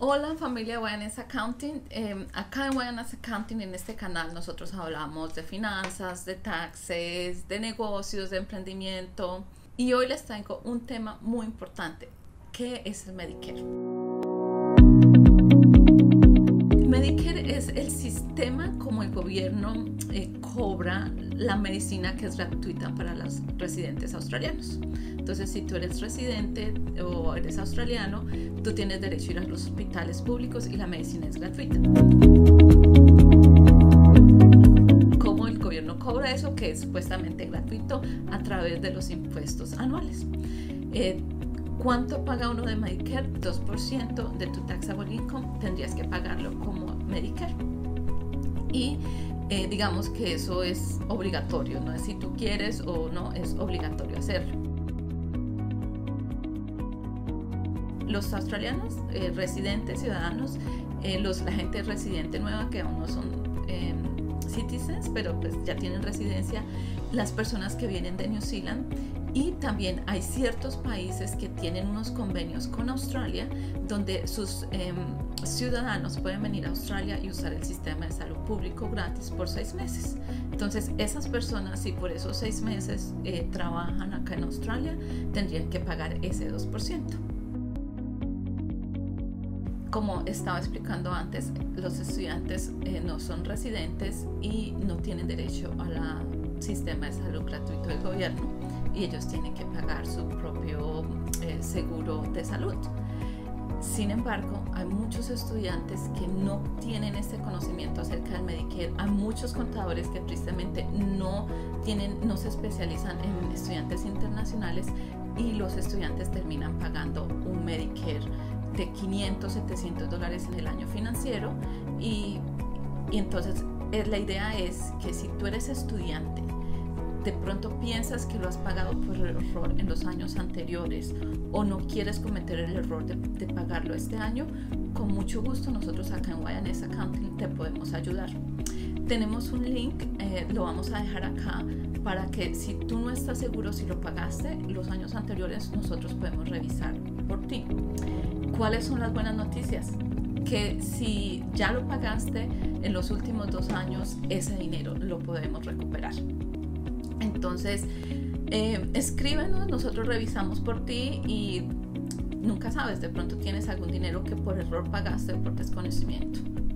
Hola familia Wellness Accounting. Acá en Wellness Accounting, en este canal, nosotros hablamos de finanzas, de taxes, de negocios, de emprendimiento. Y hoy les traigo un tema muy importante. ¿Qué es el Medicare? Medicare es el sistema como el gobierno cobra la medicina que es gratuita para los residentes australianos. Entonces, si tú eres residente o eres australiano, tú tienes derecho a ir a los hospitales públicos y la medicina es gratuita. ¿Cómo el gobierno cobra eso? Que es supuestamente gratuito a través de los impuestos anuales. ¿Cuánto paga uno de Medicare? 2% de tu taxable income tendrías que pagarlo como Medicare. Y digamos que eso es obligatorio, no es si tú quieres o no, es obligatorio hacerlo. Los australianos, residentes, ciudadanos, la gente residente nueva que aún no son citizens, pero pues ya tienen residencia, las personas que vienen de New Zealand, y también hay ciertos países que tienen unos convenios con Australia donde sus ciudadanos pueden venir a Australia y usar el sistema de salud público gratis por 6 meses. Entonces esas personas, si por esos 6 meses trabajan acá en Australia, tendrían que pagar ese 2%. Como estaba explicando antes, los estudiantes no son residentes y no tienen derecho al sistema de salud gratuito del gobierno, y ellos tienen que pagar su propio seguro de salud. Sin embargo, hay muchos estudiantes que no tienen este conocimiento acerca del Medicare. Hay muchos contadores que tristemente no se especializan en estudiantes internacionales, y los estudiantes terminan pagando un Medicare de $500, $700 en el año financiero, y entonces la idea es que si tú eres estudiante, de pronto piensas que lo has pagado por error en los años anteriores o no quieres cometer el error de pagarlo este año, con mucho gusto nosotros acá en Wellness Accounting te podemos ayudar. Tenemos un link, lo vamos a dejar acá, para que si tú no estás seguro si lo pagaste los años anteriores, nosotros podemos revisar por ti. ¿Cuáles son las buenas noticias? Que si ya lo pagaste en los últimos 2 años, ese dinero lo podemos recuperar. Entonces, escríbenos, nosotros revisamos por ti, y nunca sabes, de pronto tienes algún dinero que por error pagaste o por desconocimiento.